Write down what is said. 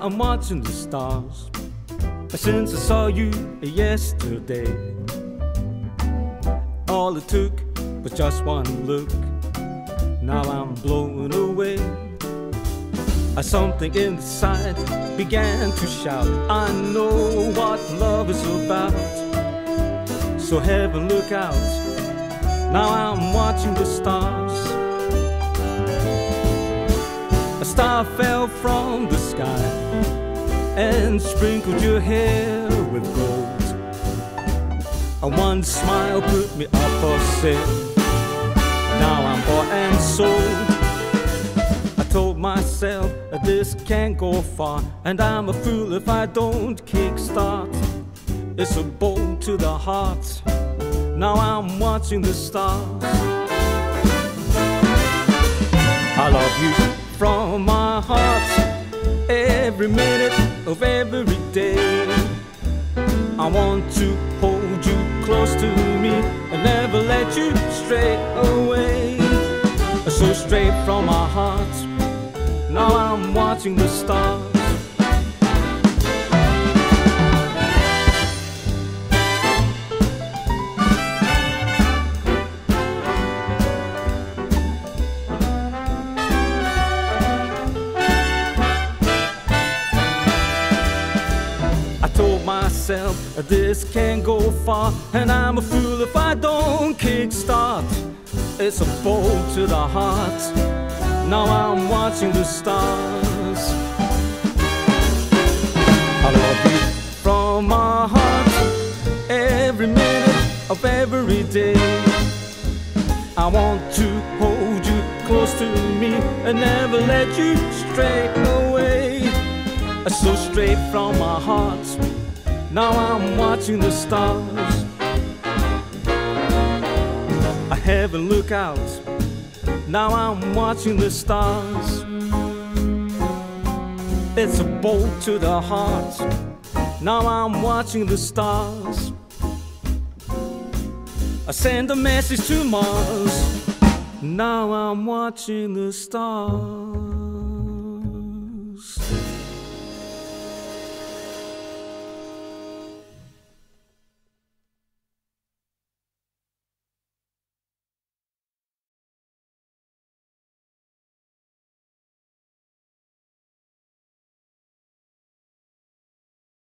I'm watching the stars. Since I saw you yesterday, all it took was just one look. Now I'm blown away. Something inside began to shout, I know what love is about. So heaven, look out. Now I'm watching the stars. A star fell from the sky and sprinkled your hair with gold. And one smile put me up for sale. Now I'm bought and sold. I told myself this can't go far, and I'm a fool if I don't kickstart. It's a bolt to the heart. Now I'm watching the stars. I love you from my heart, every minute of every day. I want to hold you close to me and never let you stray away. So straight from my heart, now I'm watching the stars. Myself, this can't go far, and I'm a fool if I don't kickstart. It's a bolt to the heart. Now I'm watching the stars. I love you from my heart, every minute of every day. I want to hold you close to me and never let you stray away. So straight from my heart, now I'm watching the stars. Heaven, look out. Now I'm watching the stars. It's a bolt to the heart. Now I'm watching the stars. I send a message to Mars. Now I'm watching the stars.